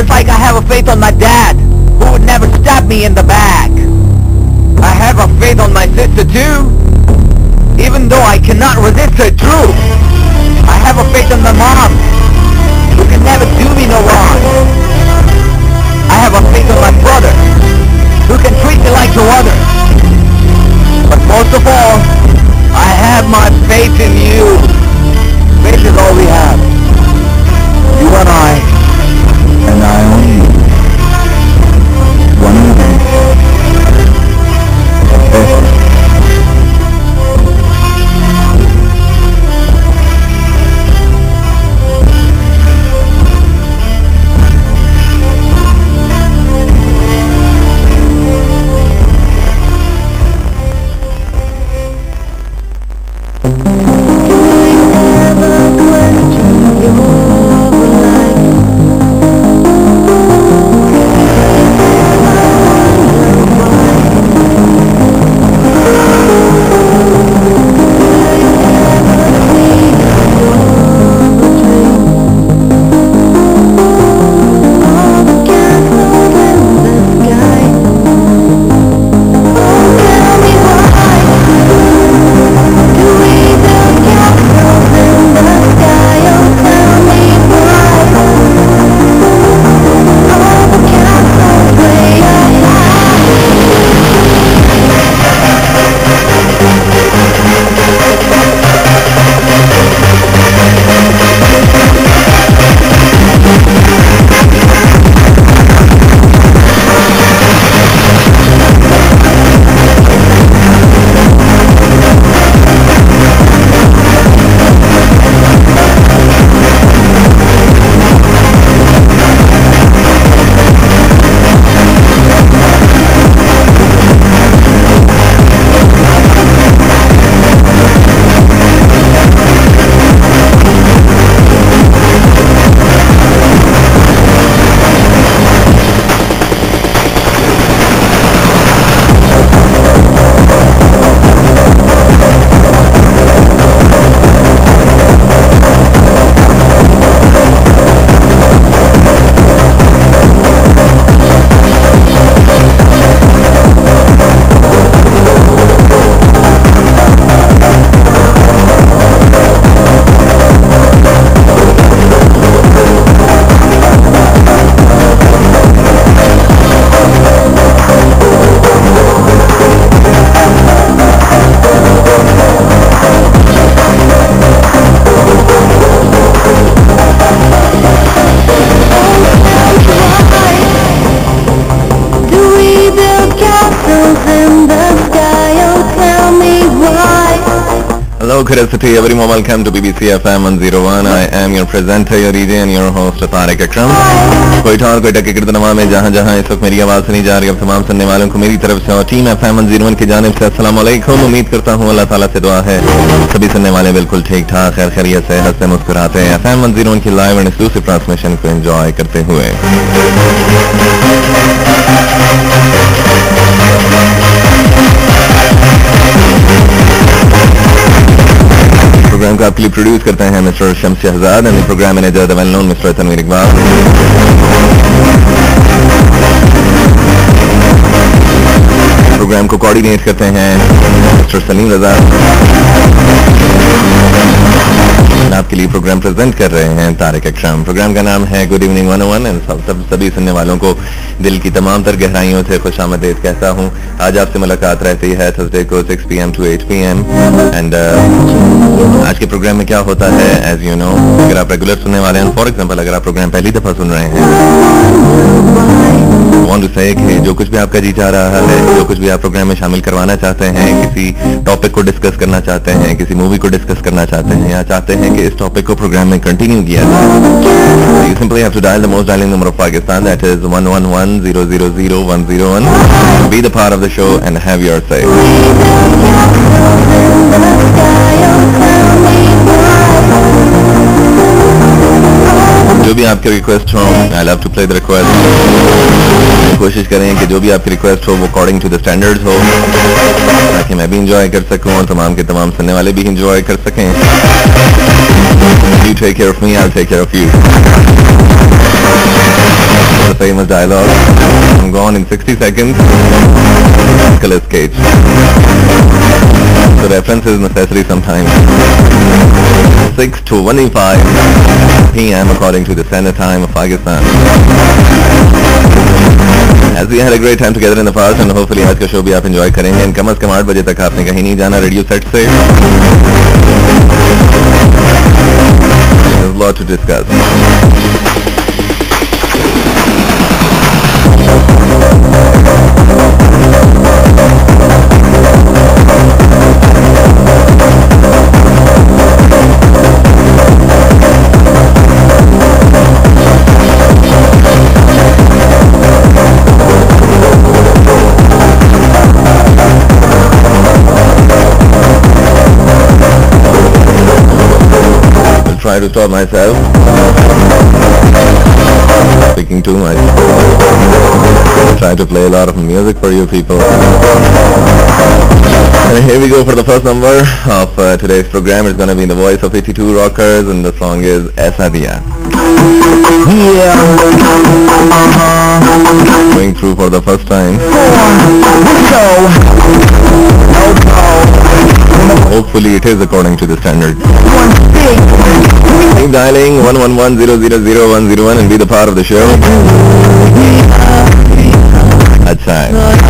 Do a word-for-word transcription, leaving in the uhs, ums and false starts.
Just like I have a faith on my dad, who would never stab me in the back. I have a faith on my sister too, even though I cannot resist her truth. I have a faith on my mom, who can never do me no wrong. I have a faith on my brother, who can treat me like no other. But most of all, I have my faith in you. Faith is all we have. You and I, and I only. One day. Hello, curiosity, every moment welcome to B B C F M one oh one. I am your presenter, your D J and your host, Tariq Akram. कोई ठार कोई टक्के गिरदनमा में जहाँ जहाँ इस वक्त मेरी आवाज़ सुनी जा रही है, अब तमाम सुनने वालों को मेरी तरफ से और team F M one oh one की जानिब से अस्सलाम वालेकुम। उम्मीद करता हूँ अल्लाह ताला से दुआ है सभी सुनने वाले बिल्कुल ठीक ठाक खैर खैरियत से हंसते मुस्कुराते हैं F M one oh one की लाइव एंड एक्सक्लूसिव ट्रांसमिशन को एंजॉय करते हुए। प्रोग्राम को आपके लिए प्रोड्यूस करते हैं mister Shams Shahzad and programme manager the well known mister Tanveer Iqbal. Programme को कोऑर्डिनेट करते हैं मिस्टर सलीम रजा। आपके लिए प्रोग्राम प्रेजेंट कर रहे हैं तारिक अकरम। प्रोग्राम का नाम है good evening one O one and सब सब सभी सुनने वालों को दिल की तमाम तर गहराइयों से खुशामदीद कहता हूँ। आज आपसे मुलाकात रहती है थर्सडे को six P M to eight P M and आज के प्रोग्राम में क्या होता है एज यू नो, अगर आप रेगुलर सुनने वाले हैं, फॉर एग्जांपल अगर आप प्रोग्राम पहली दफा सुन रहे हैं, वांट टू से कि जो कुछ भी आपका जी चाह रहा है, जो कुछ भी आप प्रोग्राम में शामिल करवाना चाहते हैं, किसी टॉपिक को डिस्कस करना चाहते हैं, किसी मूवी को डिस्कस करना चाहते हैं या चाहते हैं कि इस टॉपिक को प्रोग्राम में कंटिन्यू किया जाए, you simply have to dial the most dialling number of Pakistan, that is one one one zero zero zero one zero one, be the part of the show and have your say. जो भी आपके request हो, I love to play the request. कोशिश करें कि जो भी आपकी रिक्वेस्ट हो वो अकॉर्डिंग टू द स्टैंडर्ड्स हो, ताकि मैं भी इंजॉय कर सकूं और तमाम के तमाम सुनने वाले भी इंजॉय कर सकें। You take care of me, I'll take care of you. the famous dialogue. I'm gone in sixty seconds. Nicolas Cage. The reference is necessary sometimes. six twenty-five p m according to the standard time of Pakistan. As we had a great time together in the past and hopefully आज का show भी आप enjoy करेंगे and कम से कम आठ बजे तक आपने कहीं नहीं जाना रेडियो सेट से. There's a lot to discuss. Try to stop myself speaking too much. Try to play a lot of music for you people. And here we go for the first number of uh, today's program. It's going to be in the voice of eighty-two Rockers and the song is Aisa Diya. Yeah. Going through for the first time. Hopefully it is according to the standard. Keep dialing one one one zero zero zero one zero one and be the part of the show. That's right.